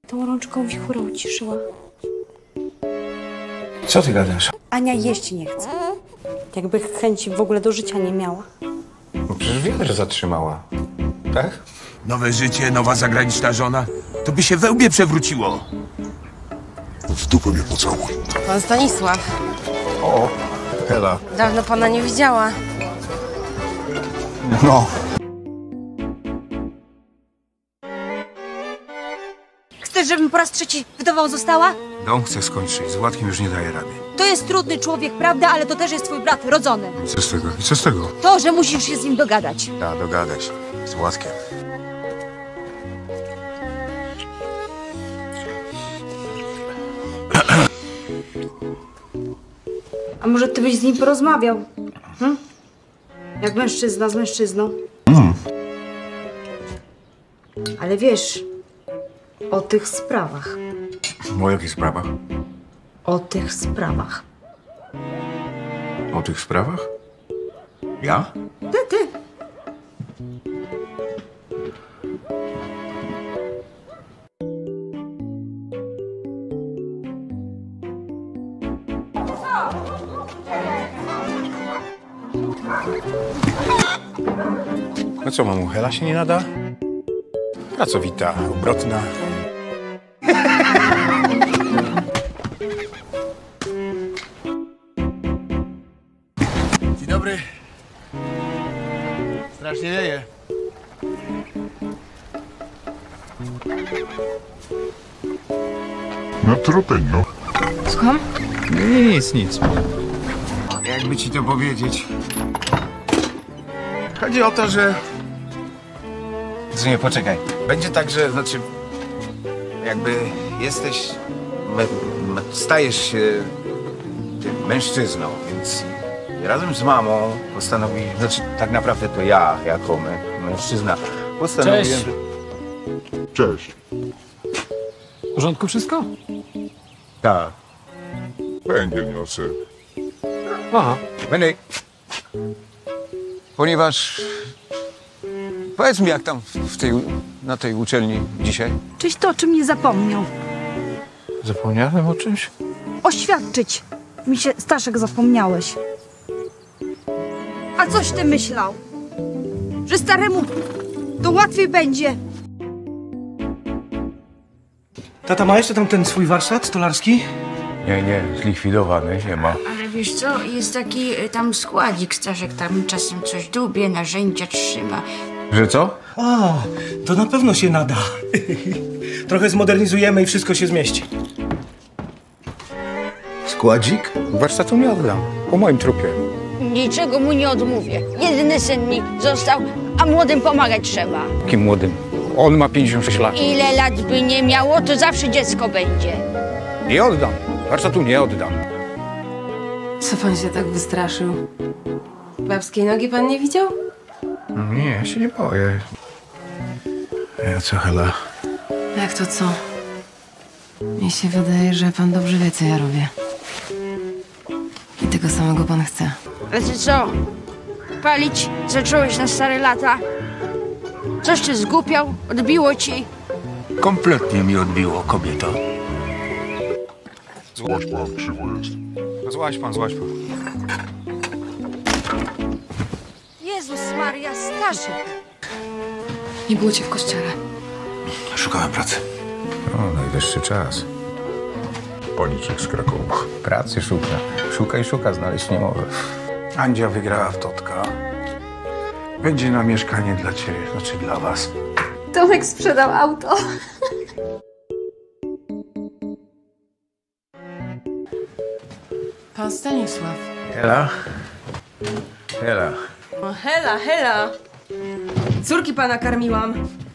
Tą rączką wichurę uciszyła. Co ty gadasz? Ania jeść nie chce. Jakby chęci w ogóle do życia nie miała. No przecież wiele, że zatrzymała. Tak? Nowe życie, nowa zagraniczna żona. To by się we łbie przewróciło. W dupę mnie pocałuj. Pan Stanisław. O, Hela. Dawno pana nie widziała. No. Chcesz, żebym po raz trzeci wdową została? Dom chcę skończyć. Z Władkiem już nie daje rady. To jest trudny człowiek, prawda? Ale to też jest twój brat, rodzony. I co z tego? I co z tego? To, że musisz się z nim dogadać. Ja, dogadaj się. Z Władkiem. A może ty byś z nim porozmawiał? Jak mężczyzna z mężczyzną. Ale wiesz, o tych sprawach. O jakich sprawach? O tych sprawach. O tych sprawach? Ja? Ty. No co, mamu, Hela się nie nada? Pracowita, obrotna. Dzień dobry. Strasznie wieje. Na tropień, no. Słucham? Nic. Jakby ci to powiedzieć? Chodzi o to, że... Nie, poczekaj. Będzie tak, że, znaczy... Jakby jesteś... stajesz się... tym mężczyzną, więc... Razem z mamą postanowiłem... Znaczy, tak naprawdę to ja, jako mężczyzna, postanowiłem, Cześć. że... Cześć. W porządku wszystko? Tak. Węgiel niosę. Aha. Będę... Ponieważ... Powiedz mi, jak tam na tej uczelni dzisiaj? Czyś to, o czym nie zapomniał. Zapomniałem o czymś? Oświadczyć. Mi się, Staszek, zapomniałeś. A coś ty myślał? Że staremu to łatwiej będzie. Tata ma jeszcze tam ten swój warsztat stolarski? Nie, zlikwidowany, nie ma. Ale wiesz co, jest taki tam składzik, Staszek tam czasem coś dłubie, narzędzia trzyma. Że co? O, to na pewno się nada. Trochę zmodernizujemy i wszystko się zmieści. Składzik? Warsztatu nie oddam. Po moim trupie. Niczego mu nie odmówię. Jedyny syn mi został, a młodym pomagać trzeba. Kim młodym? On ma 56 lat. Ile lat by nie miało, to zawsze dziecko będzie. Nie oddam. Warsztatu nie oddam. Co pan się tak wystraszył? Babskiej nogi pan nie widział? Nie, ja się nie boję. Ja co, Hela? Jak to co? Mi się wydaje, że pan dobrze wie, co ja robię. I tego samego pan chce. Ale ty co? Palić zacząłeś na stare lata? Coś ty zgłupiał? Odbiło ci? Kompletnie mi odbiło, kobieto. Złaś pan, krzywo jest. Złaś pan. Jezus Maria, Staszek. Nie było cię w kościele. Szukałem pracy. O, najwyższy czas. Paniczek z Krakowa. Pracy szuka, znaleźć nie może. Andzia wygrała w Totka. Będzie na mieszkanie dla ciebie, znaczy dla was. Tomek sprzedał auto. Pan Stanisław. Hela? O, hela. Córki pana karmiłam.